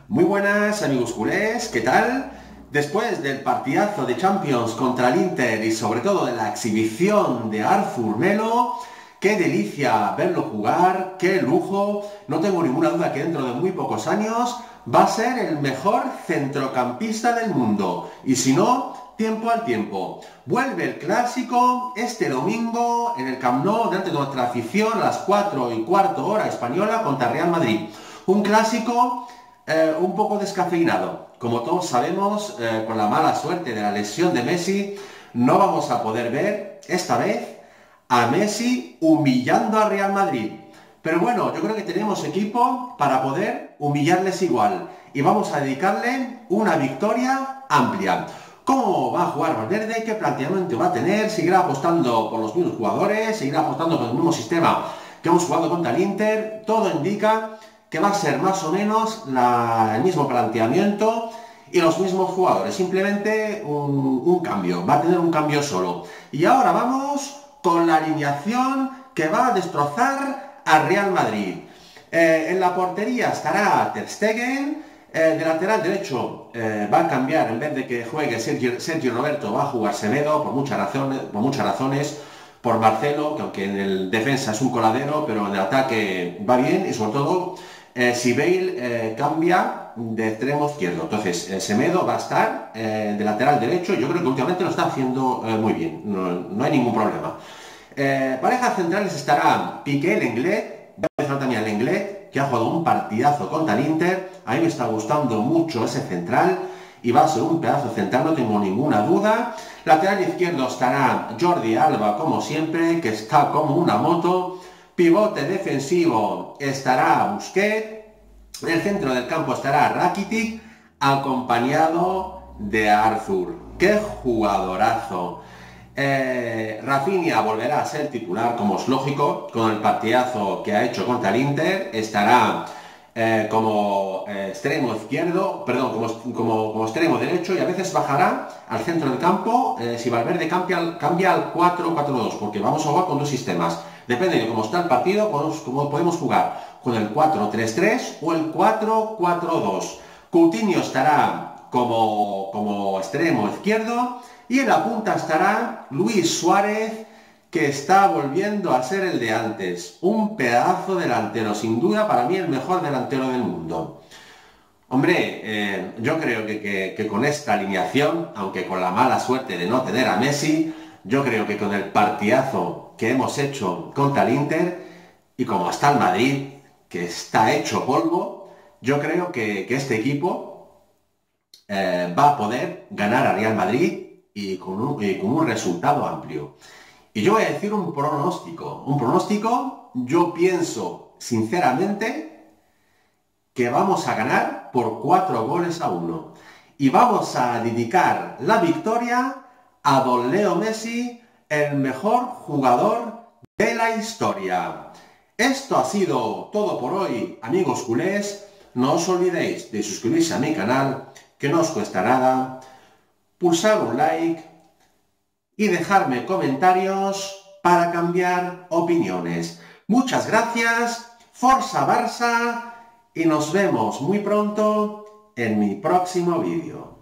Muy buenas amigos culés, ¿qué tal? Después del partidazo de Champions contra el Inter y sobre todo de la exhibición de Arthur Melo, qué delicia verlo jugar, qué lujo, no tengo ninguna duda que dentro de muy pocos años va a ser el mejor centrocampista del mundo, y si no, tiempo al tiempo. Vuelve el clásico este domingo en el Camp Nou delante de nuestra afición a las 4:15 hora española contra Real Madrid. Un clásico un poco descafeinado. Como todos sabemos, con la mala suerte de la lesión de Messi, no vamos a poder ver esta vez a Messi humillando a Real Madrid. Pero bueno, yo creo que tenemos equipo para poder humillarles igual. Y vamos a dedicarle una victoria amplia. ¿Cómo va a jugar Valverde? ¿Qué planteamiento va a tener? ¿Seguirá apostando por los mismos jugadores? ¿Seguirá apostando por el mismo sistema que hemos jugado contra el Inter? Todo indica que va a ser más o menos el mismo planteamiento y los mismos jugadores, simplemente un cambio, va a tener un cambio solo. Y ahora vamos con la alineación que va a destrozar a Real Madrid. En la portería estará Ter Stegen, de lateral derecho va a cambiar, en vez de que juegue Sergio Roberto, va a jugar Semedo por muchas razones, por Marcelo, que aunque en el defensa es un coladero, pero en el ataque va bien, y sobre todo si Bale cambia de extremo izquierdo. Entonces Semedo va a estar de lateral derecho. Yo creo que últimamente lo está haciendo muy bien, no hay ningún problema. Parejas centrales estarán Piqué, Lenglet, va a empezar también Lenglet, que ha jugado un partidazo contra el Inter. A mí me está gustando mucho ese central y va a ser un pedazo central, no tengo ninguna duda. Lateral izquierdo estará Jordi Alba, como siempre, que está como una moto. Pivote defensivo estará Busquets. En el centro del campo estará Rakitic, acompañado de Arthur. ¡Qué jugadorazo! Rafinha volverá a ser titular, como es lógico, con el partidazo que ha hecho contra el Inter. Estará como extremo izquierdo, perdón, como extremo derecho, y a veces bajará al centro del campo si Valverde cambia al 4-4-2, porque vamos a jugar con dos sistemas. Depende de cómo está el partido, podemos jugar con el 4-3-3 o el 4-4-2. Coutinho estará como extremo izquierdo y en la punta estará Luis Suárez, que está volviendo a ser el de antes. Un pedazo delantero, sin duda para mí el mejor delantero del mundo. Hombre, yo creo que con esta alineación, aunque con la mala suerte de no tener a Messi, yo creo que con el partidazo que hemos hecho contra el Inter y como está el Madrid, que está hecho polvo, yo creo que este equipo va a poder ganar a Real Madrid y con un resultado amplio. Y yo voy a decir un pronóstico, yo pienso sinceramente que vamos a ganar por 4-1. Y vamos a dedicar la victoria a don Leo Messi, el mejor jugador de la historia. Esto ha sido todo por hoy, amigos culés. No os olvidéis de suscribirse a mi canal, que no os cuesta nada, pulsar un like y dejarme comentarios para cambiar opiniones. Muchas gracias, Forza Barça, y nos vemos muy pronto en mi próximo vídeo.